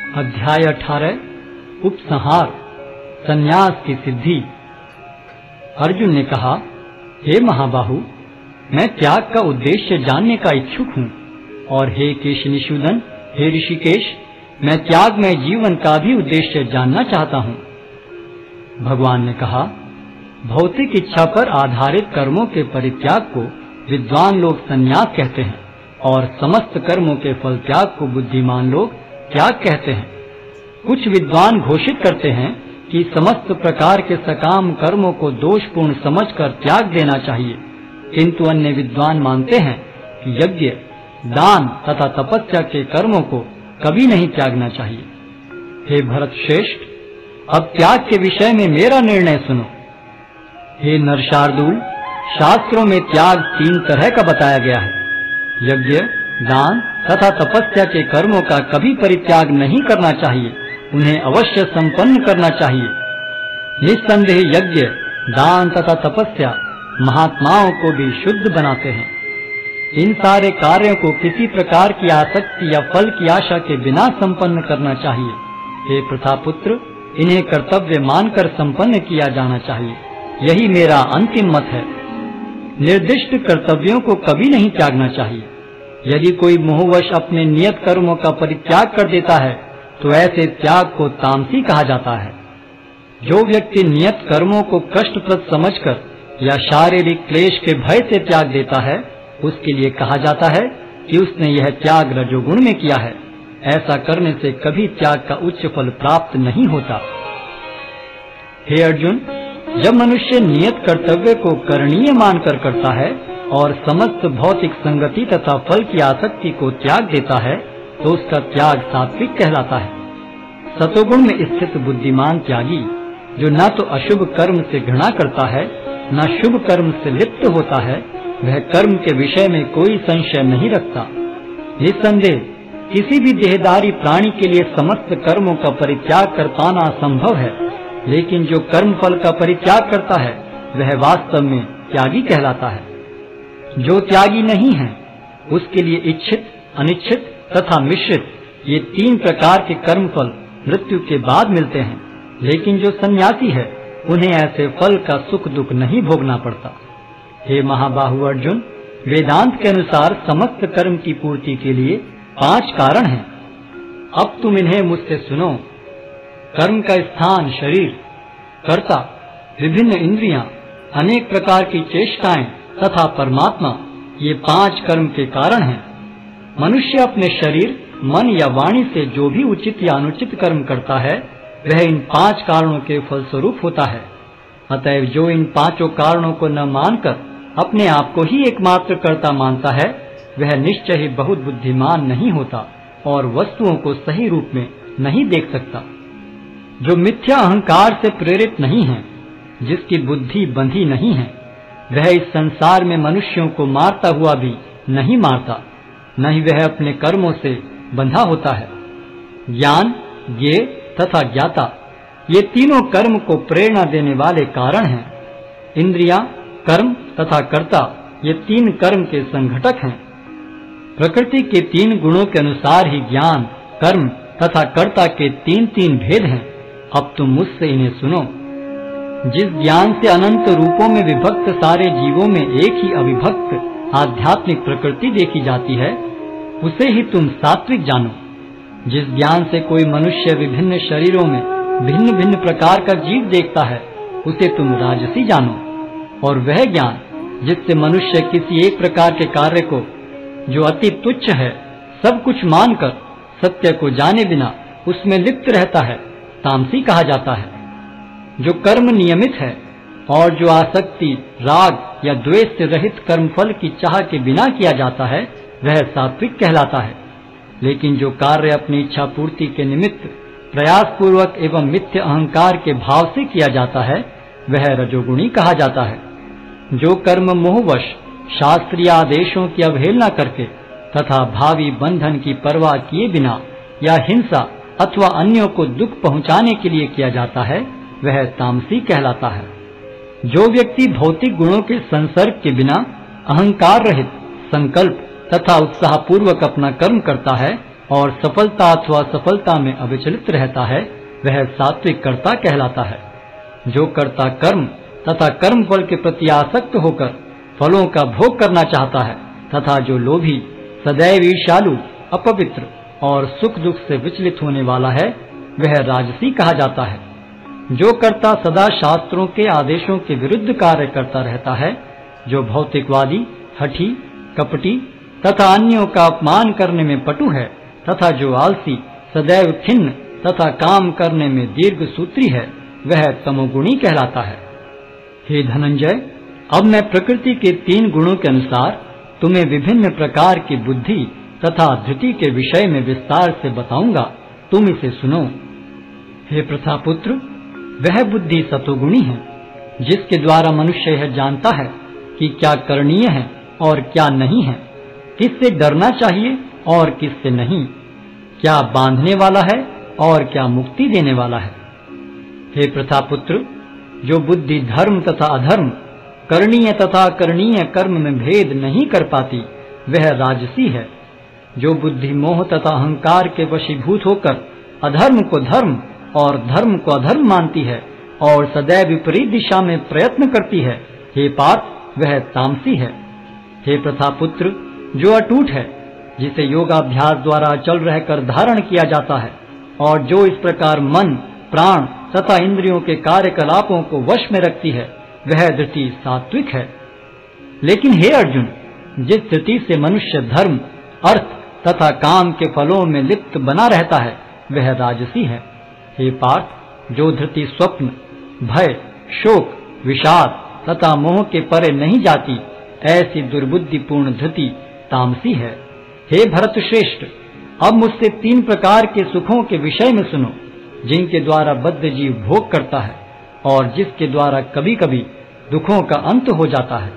अध्याय 18 उपसंहार संन्यास की सिद्धि। अर्जुन ने कहा, हे महाबाहु, मैं त्याग का उद्देश्य जानने का इच्छुक हूँ, और हे केशनिषूदन, हे ऋषिकेश, मैं त्याग में जीवन का भी उद्देश्य जानना चाहता हूँ। भगवान ने कहा, भौतिक इच्छा पर आधारित कर्मों के परित्याग को विद्वान लोग संन्यास कहते हैं, और समस्त कर्मों के फल त्याग को बुद्धिमान लोग त्याग कहते हैं। कुछ विद्वान घोषित करते हैं कि समस्त प्रकार के सकाम कर्मों को दोषपूर्ण समझकर त्याग देना चाहिए, किंतु अन्य विद्वान मानते हैं कि यज्ञ, दान तथा तपस्या के कर्मों को कभी नहीं त्यागना चाहिए। हे भरत श्रेष्ठ, अब त्याग के विषय में मेरा निर्णय सुनो। हे नरशार्दूल, शास्त्रों में त्याग 3 तरह का बताया गया है। यज्ञ, दान तथा तपस्या के कर्मों का कभी परित्याग नहीं करना चाहिए, उन्हें अवश्य संपन्न करना चाहिए। निस्संदेह यज्ञ, दान तथा तपस्या महात्माओं को भी शुद्ध बनाते हैं। इन सारे कार्यों को किसी प्रकार की आसक्ति या फल की आशा के बिना संपन्न करना चाहिए। हे प्रतापुत्र, इन्हें कर्तव्य मानकर संपन्न किया जाना चाहिए, यही मेरा अंतिम मत है। निर्दिष्ट कर्तव्यों को कभी नहीं त्यागना चाहिए। यदि कोई मोहवश अपने नियत कर्मों का परित्याग कर देता है तो ऐसे त्याग को तामसी कहा जाता है। जो व्यक्ति नियत कर्मों को कष्टप्रद समझकर या शारीरिक क्लेश के भय से त्याग देता है, उसके लिए कहा जाता है कि उसने यह त्याग रजोगुण में किया है। ऐसा करने से कभी त्याग का उच्च फल प्राप्त नहीं होता। हे अर्जुन, जब मनुष्य नियत कर्तव्य को करणीय मानकर करता है और समस्त भौतिक संगति तथा फल की आसक्ति को त्याग देता है, तो उसका त्याग सात्विक कहलाता है। सतोगुण में स्थित बुद्धिमान त्यागी, जो न तो अशुभ कर्म से घृणा करता है, न शुभ कर्म से लिप्त होता है, वह कर्म के विषय में कोई संशय नहीं रखता। निस्संदेह किसी भी देहधारी प्राणी के लिए समस्त कर्मों का परित्याग कर पाना असंभव है, लेकिन जो कर्म फल का परित्याग करता है वह वास्तव में त्यागी कहलाता है। जो त्यागी नहीं है, उसके लिए इच्छित, अनिच्छित तथा मिश्रित ये 3 प्रकार के कर्म फल मृत्यु के बाद मिलते हैं, लेकिन जो सन्यासी है उन्हें ऐसे फल का सुख दुख नहीं भोगना पड़ता। हे महाबाहु अर्जुन, वेदांत के अनुसार समस्त कर्म की पूर्ति के लिए 5 कारण हैं। अब तुम इन्हें मुझसे सुनो। कर्म का स्थान शरीर, कर्ता, विभिन्न इंद्रियां, अनेक प्रकार की चेष्टाएं तथा परमात्मा, ये 5 कर्म के कारण हैं। मनुष्य अपने शरीर, मन या वाणी से जो भी उचित या अनुचित कर्म करता है, वह इन 5 कारणों के फलस्वरूप होता है। अतएव जो इन 5 कारणों को न मानकर अपने आप को ही एकमात्र कर्ता मानता है, वह निश्चय ही बहुत बुद्धिमान नहीं होता और वस्तुओं को सही रूप में नहीं देख सकता। जो मिथ्या अहंकार से प्रेरित नहीं है, जिसकी बुद्धि बंधी नहीं है, वह इस संसार में मनुष्यों को मारता हुआ भी नहीं मारता, न ही वह अपने कर्मों से बंधा होता है। ज्ञान, ज्ञेय तथा ज्ञाता, ये तीनों कर्म को प्रेरणा देने वाले कारण हैं। इंद्रियां, कर्म तथा कर्ता, ये 3 कर्म के संघटक हैं। प्रकृति के 3 गुणों के अनुसार ही ज्ञान, कर्म तथा कर्ता के 3 भेद हैं। अब तुम मुझसे इन्हें सुनो। जिस ज्ञान से अनंत रूपों में विभक्त सारे जीवों में एक ही अविभक्त आध्यात्मिक प्रकृति देखी जाती है, उसे ही तुम सात्विक जानो। जिस ज्ञान से कोई मनुष्य विभिन्न शरीरों में भिन्न भिन्न प्रकार का जीव देखता है, उसे तुम राजसी जानो। और वह ज्ञान जिससे मनुष्य किसी एक प्रकार के कार्य को, जो अति तुच्छ है, सब कुछ मानकर सत्य को जाने बिना उसमें लिप्त रहता है, तामसी कहा जाता है। जो कर्म नियमित है और जो आसक्ति, राग या द्वेष से रहित कर्मफल की चाह के बिना किया जाता है, वह सात्विक कहलाता है। लेकिन जो कार्य अपनी इच्छा पूर्ति के निमित्त प्रयास पूर्वक एवं मिथ्य अहंकार के भाव से किया जाता है, वह रजोगुणी कहा जाता है। जो कर्म मोहवश शास्त्रीय आदेशों की अवहेलना करके तथा भावी बंधन की परवाह किए बिना या हिंसा अथवा अन्यों को दुख पहुंचाने के लिए किया जाता है, वह तामसी कहलाता है। जो व्यक्ति भौतिक गुणों के संसर्ग के बिना अहंकार रहित संकल्प तथा उत्साह पूर्वक अपना कर्म करता है, और सफलता अथवा असफलता में अविचलित रहता है, वह सात्विक कर्ता कहलाता है। जो कर्ता कर्म तथा कर्म फल के प्रति आसक्त होकर फलों का भोग करना चाहता है तथा जो लोभी, सदैव ईर्ष्यालु, अपवित्र और सुख दुख से विचलित होने वाला है, वह राजसी कहा जाता है। जो कर्ता सदा शास्त्रों के आदेशों के विरुद्ध कार्य करता रहता है, जो भौतिकवादी, हठी, कपटी तथा अन्यों का अपमान करने में पटु है तथा जो आलसी, सदैव खिन्न तथा काम करने में दीर्घ सूत्री है, वह तमोगुणी कहलाता है। हे धनंजय, अब मैं प्रकृति के 3 गुणों के अनुसार तुम्हें विभिन्न प्रकार की बुद्धि तथा धृति के विषय में विस्तार से बताऊंगा, तुम इसे सुनो। हे प्रथापुत्र, वह बुद्धि सतोगुणी है, जिसके द्वारा मनुष्य यह जानता है कि क्या करणीय है और क्या नहीं है, किससे डरना चाहिए और किससे नहीं, क्या बांधने वाला है और क्या मुक्ति देने वाला है। हे प्रथापुत्र, जो बुद्धि धर्म तथा अधर्म, करणीय तथा अकरणीय कर्म में भेद नहीं कर पाती, वह राजसी है। जो बुद्धि मोह तथा अहंकार के वशीभूत होकर अधर्म को धर्म और धर्म को अधर्म मानती है और सदैव विपरीत दिशा में प्रयत्न करती है, हे पार्थ, वह तामसी है। हे प्रथापुत्र, जो अटूट है, जिसे योगाभ्यास द्वारा अचल रहकर धारण किया जाता है और जो इस प्रकार मन, प्राण तथा इंद्रियों के कार्यकलापों को वश में रखती है, वह धृति सात्विक है। लेकिन हे अर्जुन, जिस धृति से मनुष्य धर्म, अर्थ तथा काम के फलों में लिप्त बना रहता है, वह राजसी है। हे पार्थ, जो धृति स्वप्न, भय, शोक, विषाद तथा मोह के परे नहीं जाती, ऐसी दुर्बुद्धिपूर्ण धृति तामसी है। हे भरत श्रेष्ठ, अब मुझसे 3 प्रकार के सुखों के विषय में सुनो, जिनके द्वारा बद्ध जीव भोग करता है और जिसके द्वारा कभी कभी दुखों का अंत हो जाता है।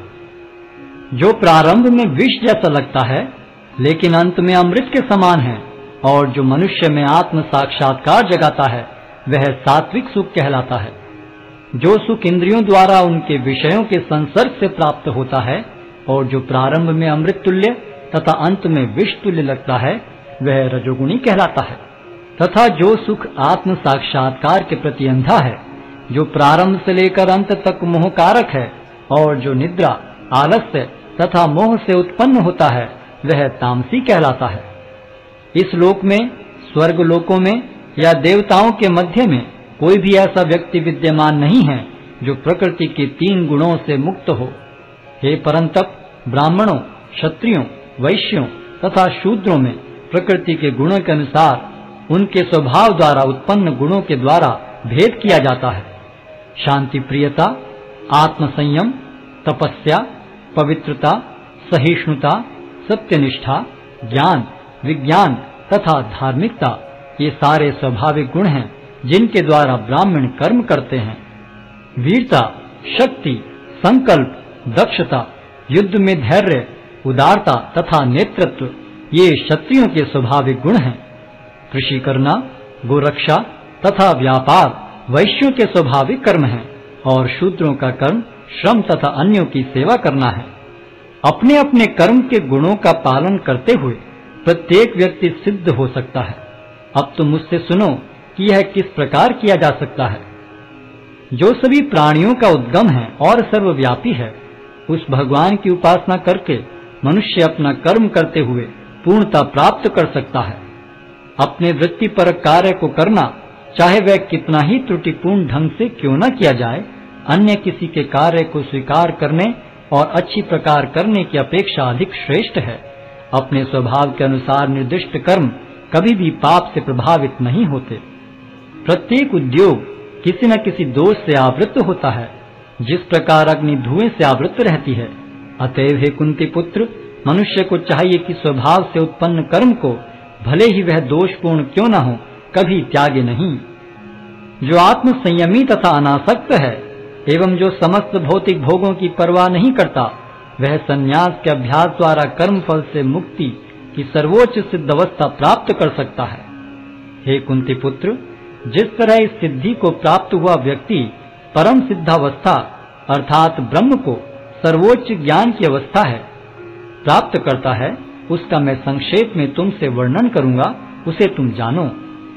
जो प्रारंभ में विष जैसा लगता है, लेकिन अंत में अमृत के समान है, और जो मनुष्य में आत्म साक्षात्कार जगाता है, वह सात्विक सुख कहलाता है। जो सुख इंद्रियों द्वारा उनके विषयों के संसर्ग से प्राप्त होता है और जो प्रारंभ में अमृत तुल्य तथा अंत में विष तुल्य लगता है, वह रजोगुणी कहलाता है। तथा जो सुख आत्म साक्षात्कार के प्रति अंधा है, जो प्रारंभ से लेकर अंत तक मोह कारक है और जो निद्रा, आलस्य तथा मोह से उत्पन्न होता है, वह तामसी कहलाता है। इस लोक में, स्वर्ग लोकों में या देवताओं के मध्य में कोई भी ऐसा व्यक्ति विद्यमान नहीं है जो प्रकृति के 3 गुणों से मुक्त हो। हे परंतप, ब्राह्मणों, क्षत्रियों, वैश्यों तथा शूद्रों में प्रकृति के गुणों के अनुसार उनके स्वभाव द्वारा उत्पन्न गुणों के द्वारा भेद किया जाता है। शांति प्रियता, आत्मसंयम, तपस्या, पवित्रता, सहिष्णुता, सत्यनिष्ठा, ज्ञान, विज्ञान तथा धार्मिकता, ये सारे स्वाभाविक गुण हैं जिनके द्वारा ब्राह्मण कर्म करते हैं। वीरता, शक्ति, संकल्प, दक्षता, युद्ध में धैर्य, उदारता तथा नेतृत्व, ये क्षत्रियों के स्वाभाविक गुण हैं। कृषि करना, गोरक्षा तथा व्यापार वैश्यों के स्वाभाविक कर्म हैं और शूद्रों का कर्म श्रम तथा अन्यों की सेवा करना है। अपने अपने कर्म के गुणों का पालन करते हुए प्रत्येक व्यक्ति सिद्ध हो सकता है। अब तुम मुझसे सुनो कि यह किस प्रकार किया जा सकता है। जो सभी प्राणियों का उद्गम है और सर्वव्यापी है, उस भगवान की उपासना करके मनुष्य अपना कर्म करते हुए पूर्णता प्राप्त कर सकता है। अपने वृत्तिपर कार्य को करना, चाहे वह कितना ही त्रुटिपूर्ण ढंग से क्यों न किया जाए, अन्य किसी के कार्य को स्वीकार करने और अच्छी प्रकार करने की अपेक्षा अधिक श्रेष्ठ है। अपने स्वभाव के अनुसार निर्दिष्ट कर्म कभी भी पाप से प्रभावित नहीं होते। प्रत्येक उद्योग किसी न किसी दोष से आवृत होता है, जिस प्रकार अग्नि धुएं से आवृत रहती है। अतएव हे कुंती पुत्र, मनुष्य को चाहिए कि स्वभाव से उत्पन्न कर्म को, भले ही वह दोषपूर्ण क्यों न हो, कभी त्यागे नहीं। जो आत्म संयमी तथा अनासक्त है एवं जो समस्त भौतिक भोगों की परवाह नहीं करता, वह संन्यास के अभ्यास द्वारा कर्म फल से मुक्ति की सर्वोच्च सिद्ध अवस्था प्राप्त कर सकता है। हे कुंती पुत्र, जिस तरह इस सिद्धि को प्राप्त हुआ व्यक्ति परम सिद्धावस्था अर्थात ब्रह्म को सर्वोच्च ज्ञान की अवस्था है प्राप्त करता है, उसका मैं संक्षेप में तुमसे वर्णन करूंगा, उसे तुम जानो।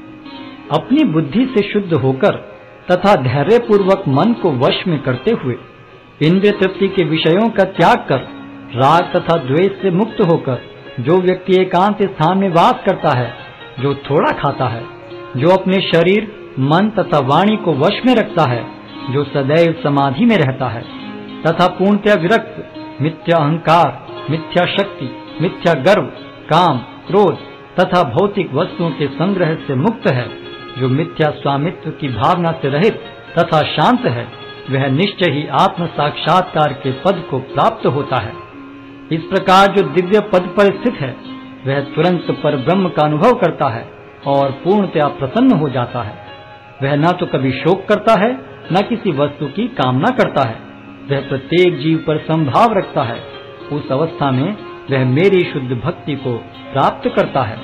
अपनी बुद्धि से शुद्ध होकर तथा धैर्य पूर्वक मन को वश में करते हुए इंद्रिय तृप्ति के विषयों का त्याग कर राग तथा द्वेष से मुक्त होकर जो व्यक्ति एकांत स्थान में वास करता है, जो थोड़ा खाता है, जो अपने शरीर मन तथा वाणी को वश में रखता है, जो सदैव समाधि में रहता है तथा पूर्णतया विरक्त, मिथ्या अहंकार, मिथ्या शक्ति, मिथ्या गर्व, काम, क्रोध तथा भौतिक वस्तुओं के संग्रह से मुक्त है, जो मिथ्या स्वामित्व की भावना से रहित तथा शांत है, वह निश्चय ही आत्म साक्षात्कार के पद को प्राप्त होता है। इस प्रकार जो दिव्य पद पर स्थित है, वह तुरंत पर ब्रह्म का अनुभव करता है और पूर्णतया प्रसन्न हो जाता है। वह न तो कभी शोक करता है, न किसी वस्तु की कामना करता है। वह प्रत्येक जीव पर संभाव रखता है। उस अवस्था में वह मेरी शुद्ध भक्ति को प्राप्त करता है।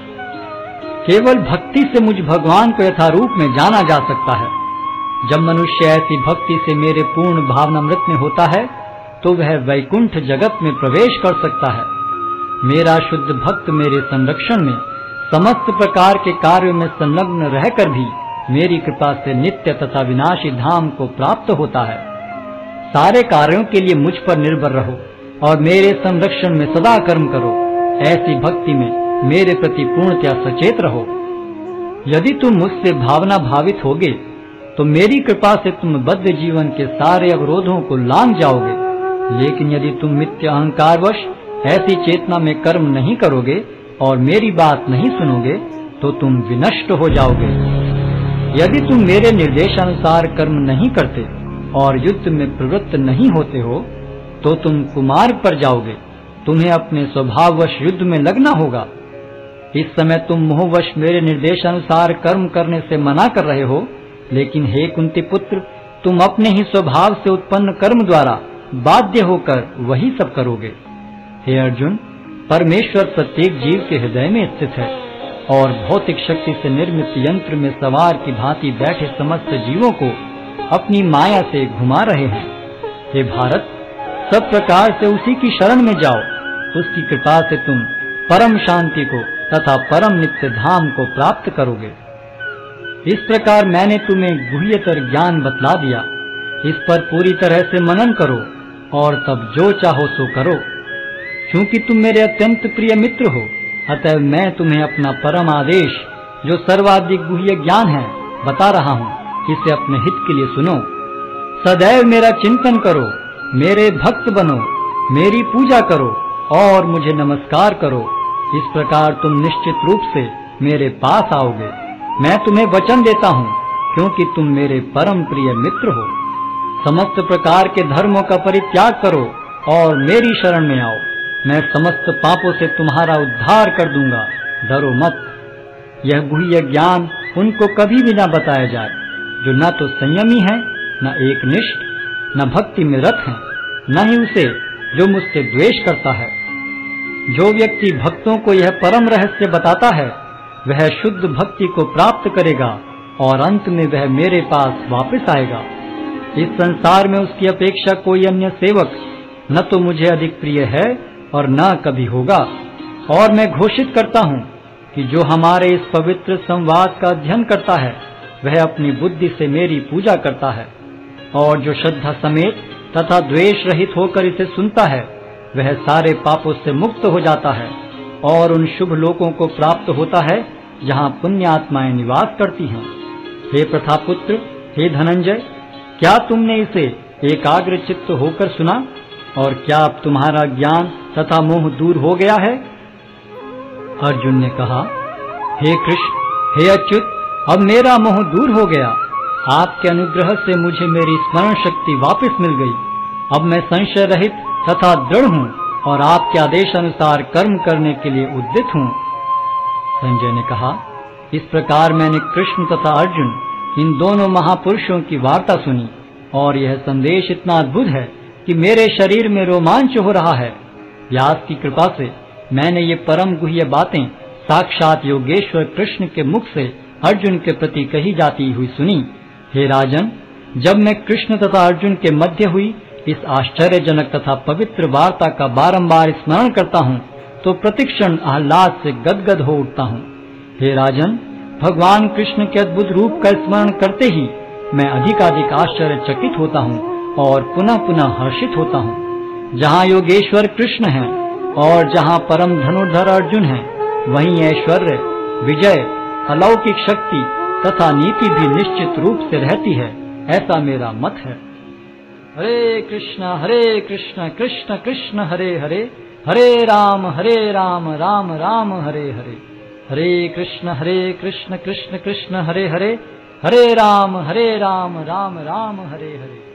केवल भक्ति से मुझ भगवान को यथारूप में जाना जा सकता है। जब मनुष्य ऐसी भक्ति से मेरे पूर्ण भावनामृत में होता है, तो वह वैकुंठ जगत में प्रवेश कर सकता है। मेरा शुद्ध भक्त मेरे संरक्षण में समस्त प्रकार के कार्यों में संलग्न रहकर भी मेरी कृपा से नित्य तथा विनाशी धाम को प्राप्त होता है। सारे कार्यों के लिए मुझ पर निर्भर रहो और मेरे संरक्षण में सदा कर्म करो। ऐसी भक्ति में मेरे प्रति पूर्णतया सचेत रहो। यदि तुम मुझसे भावना भावित होगे, तो मेरी कृपा से तुम बद्ध जीवन के सारे अवरोधों को लांघ जाओगे। लेकिन यदि तुम मिथ्या अहंकारवश ऐसी चेतना में कर्म नहीं करोगे और मेरी बात नहीं सुनोगे, तो तुम विनष्ट हो जाओगे। यदि तुम मेरे निर्देशानुसार कर्म नहीं करते और युद्ध में प्रवृत्त नहीं होते हो, तो तुम कुमार्ग पर जाओगे। तुम्हें अपने स्वभाववश युद्ध में लगना होगा। इस समय तुम मोहवश मेरे निर्देशानुसार कर्म करने से मना कर रहे हो, लेकिन हे कुंती पुत्र, तुम अपने ही स्वभाव से उत्पन्न कर्म द्वारा बाध्य होकर वही सब करोगे। हे अर्जुन, परमेश्वर प्रत्येक जीव के हृदय में स्थित है और भौतिक शक्ति से निर्मित यंत्र में सवार की भांति बैठे समस्त जीवों को अपनी माया से घुमा रहे हैं। हे भारत, सब प्रकार से उसी की शरण में जाओ। उसकी कृपा से तुम परम शांति को तथा परम नित्य धाम को प्राप्त करोगे। इस प्रकार मैंने तुम्हें गुह्यतर ज्ञान बतला दिया। इस पर पूरी तरह से मनन करो और तब जो चाहो सो करो। क्योंकि तुम मेरे अत्यंत प्रिय मित्र हो, अतः मैं तुम्हें अपना परम आदेश, जो सर्वाधिक गुह्य ज्ञान है, बता रहा हूँ। इसे अपने हित के लिए सुनो। सदैव मेरा चिंतन करो, मेरे भक्त बनो, मेरी पूजा करो और मुझे नमस्कार करो। इस प्रकार तुम निश्चित रूप से मेरे पास आओगे। मैं तुम्हें वचन देता हूँ, क्योंकि तुम मेरे परम प्रिय मित्र हो। समस्त प्रकार के धर्मों का परित्याग करो और मेरी शरण में आओ। मैं समस्त पापों से तुम्हारा उद्धार कर दूंगा। डरो मत। यह गुह्य ज्ञान उनको कभी भी न बताया जाए जो न तो संयमी है, न एकनिष्ठ, न भक्ति में रत है, न ही उसे जो मुझसे द्वेष करता है। जो व्यक्ति भक्तों को यह परम रहस्य बताता है, वह शुद्ध भक्ति को प्राप्त करेगा और अंत में वह मेरे पास वापस आएगा। इस संसार में उसकी अपेक्षा कोई अन्य सेवक न तो मुझे अधिक प्रिय है और न कभी होगा। और मैं घोषित करता हूँ कि जो हमारे इस पवित्र संवाद का अध्ययन करता है, वह अपनी बुद्धि से मेरी पूजा करता है, और जो श्रद्धा समेत तथा द्वेष रहित होकर इसे सुनता है, वह सारे पापों से मुक्त हो जाता है और उन शुभ लोकों को प्राप्त होता है जहाँ पुण्य आत्माएं निवास करती हैं। हे प्रथापुत्र, हे धनंजय, क्या तुमने इसे एकाग्र चित्त होकर सुना? और क्या अब तुम्हारा ज्ञान तथा मोह दूर हो गया है? अर्जुन ने कहा, हे कृष्ण, हे अच्युत, अब मेरा मोह दूर हो गया। आपके अनुग्रह से मुझे मेरी स्मरण शक्ति वापस मिल गई। अब मैं संशय रहित तथा दृढ़ हूँ और आपके आदेश अनुसार कर्म करने के लिए उद्यत हूँ। संजय ने कहा, इस प्रकार मैंने कृष्ण तथा अर्जुन, इन दोनों महापुरुषों की वार्ता सुनी और यह संदेश इतना अद्भुत है कि मेरे शरीर में रोमांच हो रहा है। व्यास की कृपा से मैंने ये परम गुह्य बातें साक्षात योगेश्वर कृष्ण के मुख से अर्जुन के प्रति कही जाती हुई सुनी। हे राजन, जब मैं कृष्ण तथा अर्जुन के मध्य हुई इस आश्चर्यजनक तथा पवित्र वार्ता का बारंबार स्मरण करता हूँ, तो प्रतिक्षण आह्लाद से गदगद हो उठता हूँ। हे राजन, भगवान कृष्ण के अद्भुत रूप का स्मरण करते ही मैं अधिकाधिक आश्चर्यचकित होता हूँ और पुनः पुनः हर्षित होता हूँ। जहाँ योगेश्वर कृष्ण है और जहाँ परम धनुर्धर अर्जुन है, वहीं ऐश्वर्य, विजय, अलौकिक शक्ति तथा नीति भी निश्चित रूप से रहती है, ऐसा मेरा मत है। हरे कृष्ण कृष्ण कृष्ण हरे हरे, हरे राम राम राम हरे हरे। हरे कृष्ण कृष्ण कृष्ण हरे हरे, हरे राम राम राम हरे हरे।